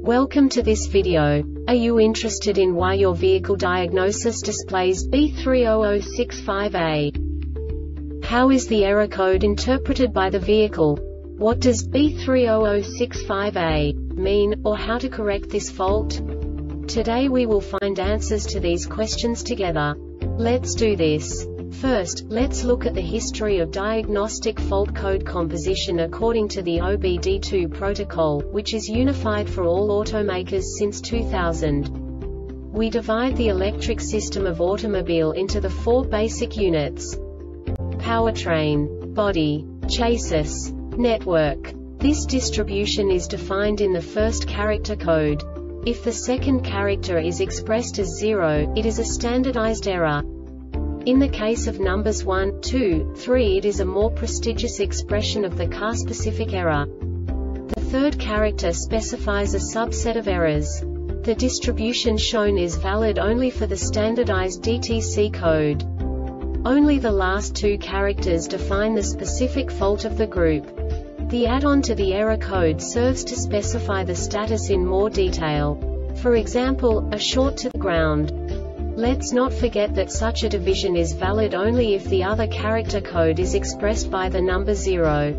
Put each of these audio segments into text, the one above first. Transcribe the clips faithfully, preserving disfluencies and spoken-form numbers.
Welcome to this video. Are you interested in why your vehicle diagnosis displays B three zero zero six five A? How is the error code interpreted by the vehicle? What does B three zero zero six five A mean, or how to correct this fault? Today we will find answers to these questions together. Let's do this. First, let's look at the history of diagnostic fault code composition according to the O B D two protocol, which is unified for all automakers since two thousand. We divide the electric system of automobile into the four basic units: powertrain, body, chassis, network. This distribution is defined in the first character code. If the second character is expressed as zero, it is a standardized error. In the case of numbers one, two, three, it is a more prestigious expression of the car-specific error. The third character specifies a subset of errors. The distribution shown is valid only for the standardized D T C code. Only the last two characters define the specific fault of the group. The add-on to the error code serves to specify the status in more detail. For example, a short to the ground. Let's not forget that such a division is valid only if the other character code is expressed by the number zero.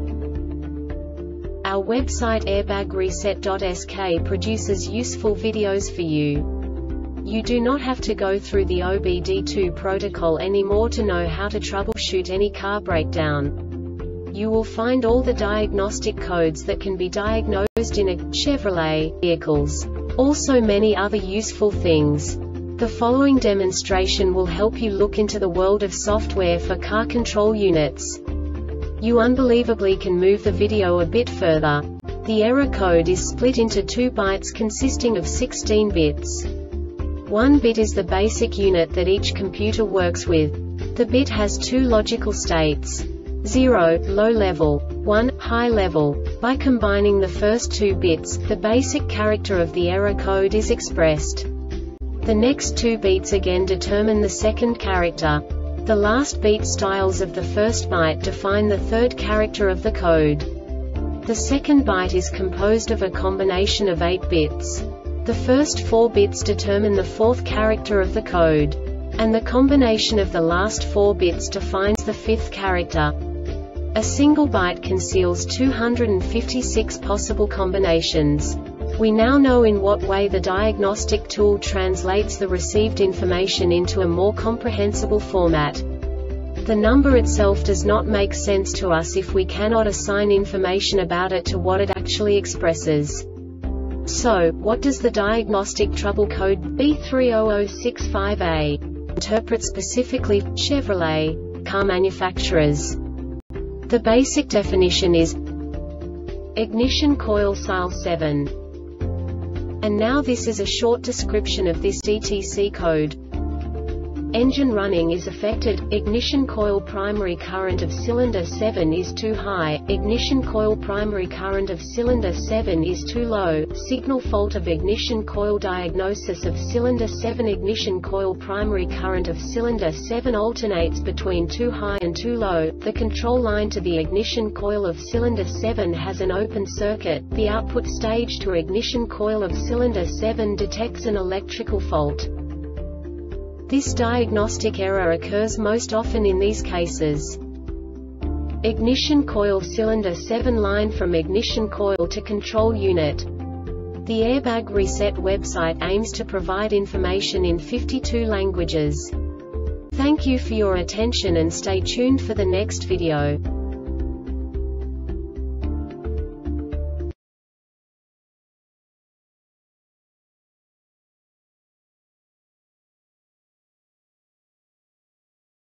Our website airbag reset dot S K produces useful videos for you. You do not have to go through the O B D two protocol anymore to know how to troubleshoot any car breakdown. You will find all the diagnostic codes that can be diagnosed in a Chevrolet vehicles. Also many other useful things. The following demonstration will help you look into the world of software for car control units. You unbelievably can move the video a bit further. The error code is split into two bytes consisting of sixteen bits. One bit is the basic unit that each computer works with. The bit has two logical states: zero, low level, one, high level. By combining the first two bits, the basic character of the error code is expressed. The next two beats again determine the second character. The last beat styles of the first byte define the third character of the code. The second byte is composed of a combination of eight bits. The first four bits determine the fourth character of the code. And the combination of the last four bits defines the fifth character. A single byte conceals two hundred fifty-six possible combinations. We now know in what way the diagnostic tool translates the received information into a more comprehensible format. The number itself does not make sense to us if we cannot assign information about it to what it actually expresses. So, what does the diagnostic trouble code B three zero zero six five A interpret specifically for Chevrolet car manufacturers? The basic definition is ignition coil S I L seven. And now this is a short description of this D T C code. Engine running is affected, ignition coil primary current of cylinder seven is too high, ignition coil primary current of cylinder seven is too low, signal fault of ignition coil diagnosis of cylinder seven. Ignition coil primary current of cylinder seven alternates between too high and too low, the control line to the ignition coil of cylinder seven has an open circuit, the output stage to ignition coil of cylinder seven detects an electrical fault. This diagnostic error occurs most often in these cases: ignition coil cylinder seven line from ignition coil to control unit. The Airbag Reset website aims to provide information in fifty-two languages. Thank you for your attention and stay tuned for the next video.